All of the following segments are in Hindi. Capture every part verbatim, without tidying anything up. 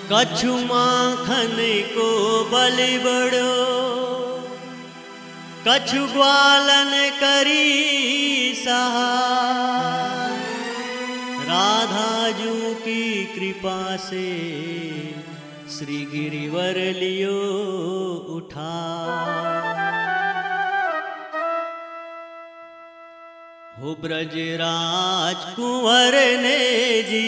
कछु माखन को बलि बड़ो, कछु ग्वालन करी सहाय। राधा जू की कृपा से श्री गिरिवर लियो उठा। हो ब्रजराज कुंवर ने जी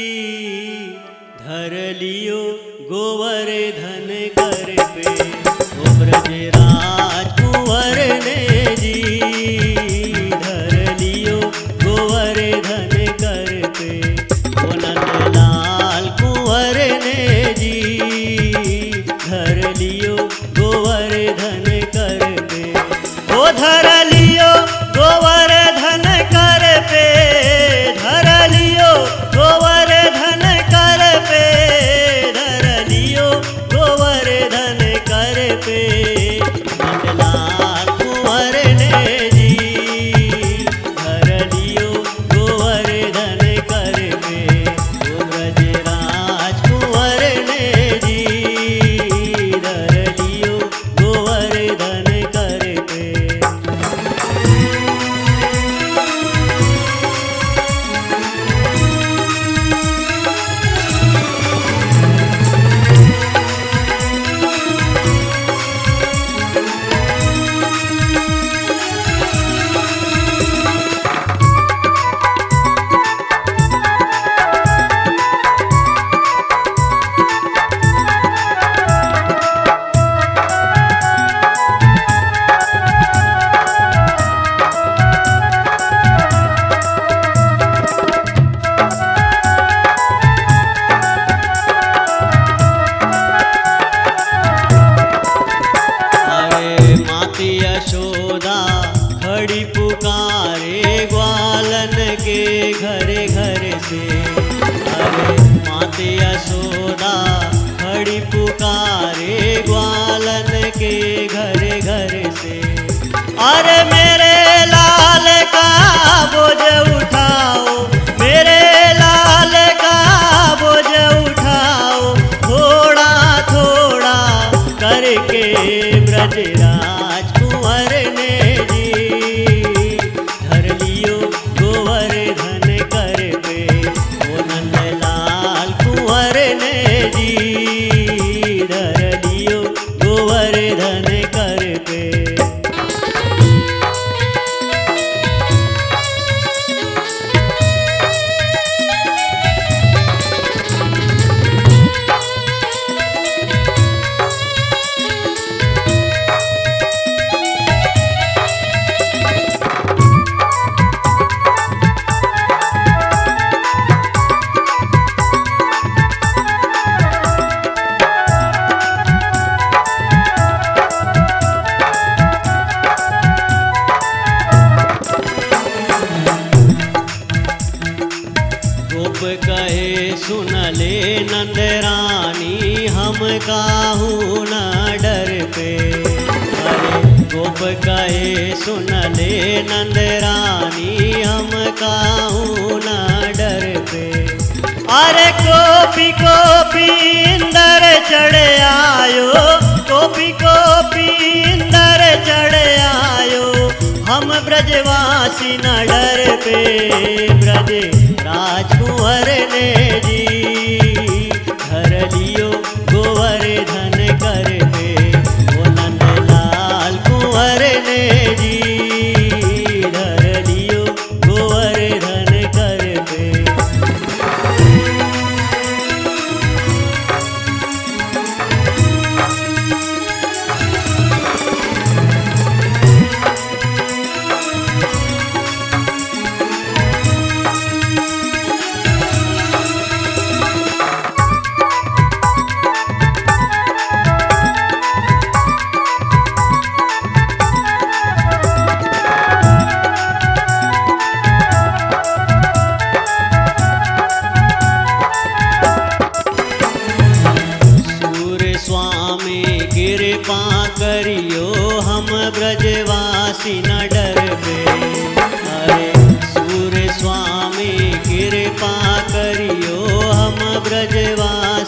धर लियो गोवर्धन कर पे। हो ब्रजराज कुंवर ने जी धर लियो गोवर्धन कर पे। हो नंदलाल कुंवर ने जी धर लियो गोवर्धन कर पे। हो धर लियो गोवर्धन कर पे, धर लियो गोवर्धन कर पे, धर लियो गोवर्धन कर पे। नंदलाल कुंवर ने जी धर लियो गोवर्धन कर पे। हो ब्रजराज कुंवर ने जी धर लियो गोवर्धन कर पे। यशोदा खड़ी पुकारे ग्वालन के घरे घरे से। अरे माते यशोदा खड़ी पुकारे ग्वालन के घरे घरे से। अरे मेरे लाल का बोझ उठाओ, मेरे लाल का बोझ उठाओ, थोड़ा थोड़ा करके ब्रजराज कुंवर ने जी धर लियो गोवर्धन कर पे। ओ नंदलाल कुंवर ने जी धर लियो गोवर्धन कर पे। गोप कहे सुन ले नंद रानी हम काहू न डर पे। अरे गोप कहे सुन ले नंद रानी हम काहू न डर पे। अरे कोपी कोपी इंदर चढ़ आयो, कोपी कोपी इंदर चढ़ आयो, हम ब्रजवासी न डर पे। ब्रज राजकुंवर ने जी धर लियो गोवर्धन कर पे। ओ नंदलाल कुंवर ने जी धर लियो गोवर्धन कर पे।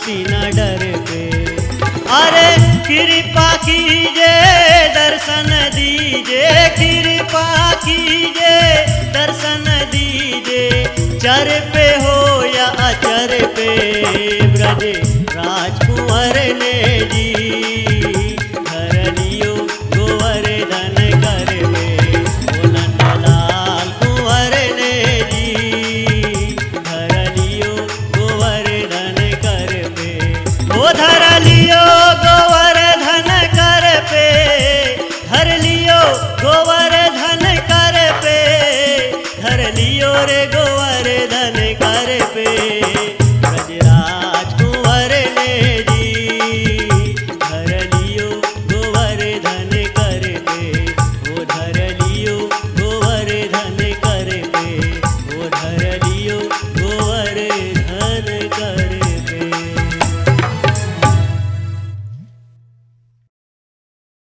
आसी न डर पे। अरे कृपा कीजे दर्शन दीजे, कृपा कीजे दर्शन दीजे, चर पे हो या अचर पे ब्रज राजकुंवर ने जी, धर लियो गोवर्धन कर पे, ओ नंदलाल कुंवर ने जी, धर लियो गोवर्धन कर पे, ओ धर लियो गोवर्धन कर पे, धर लियो गोवर्धन कर पे, धर लियो रे गोवर्धन कर पे।